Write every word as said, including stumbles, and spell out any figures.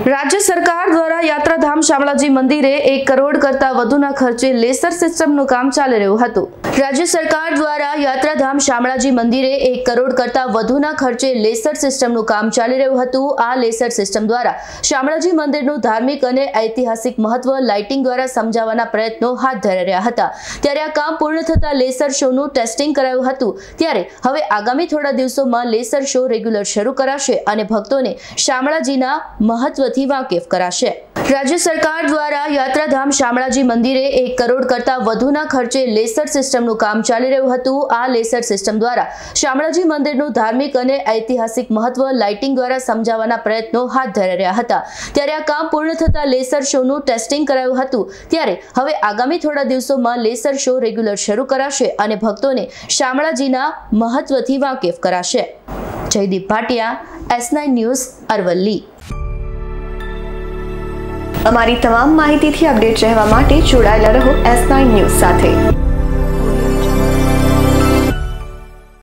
राज्य सरकार द्वारा यात्राधाम शामળાજી मंदिरे एक करोड़ करता વધુના ખર્ચે લેસર સિસ્ટમનું કામ ચાલી રહ્યું હતું। राज्य सरकार द्वारा यात्राधाम शामળાજી मंदिरे एक करोड़ करता વધુના ખર્ચે લેસર સિસ્ટમનું કામ ચાલી રહ્યું હતું। આ લેસર સિસ્ટમ દ્વારા શામળાજી મંદિરનું ધાર્મિક અને ઐતિહાસિક મહત્વ લાઇટિંગ દ્વારા સમજાવવાના પ્રયત્નો હાથ ધરી રહ્યા હતા। ત્યારે આ કામ પૂર્ણ થતા લેસર શોનું ટેસ્ટિંગ કરાયું હતું। ત્યારે હવે આગામી થોડા દિવસોમાં લેસર શો રેગ્યુલર શરૂ કરાશે અને ભક્તોને શામળાજીના મહત્વથી વાકેફ કરાશે। राज्य सरकार द्वारा यात्राधाम शामળાજી मंदिरे एक करोड़ करता વધુના ખર્ચે લેસર સિસ્ટમનું કામ ચાલી રહ્યું હતું। આ લેસર સિસ્ટમ દ્વારા શામળાજી મંદિરનું ધાર્મિક અને ઐતિહાસિક મહત્વ લાઇટિંગ દ્વારા સમજાવવાના પ્રયત્નો હાથ ધરી રહ્યા હતા। ત્યારે આ કામ પૂર્ણ થતા લેસર શોનું ટેસ્ટિંગ કરાયું હતું। ત્યારે હવે આગામી થોડા દિવસોમાં લેસર શો રેગ્યુલર શરૂ કરાશે અને ભક્તોને શામળાજીના મહત્વથી વાકેફ કરાશે। Jaydeep Bhatia, S nine news, Aravalli. અમારી તમામ માહિતીથી અપડેટ રહેવા માટે જોડાયેલા રહો એસ નાઇન ન્યૂઝ સાથે।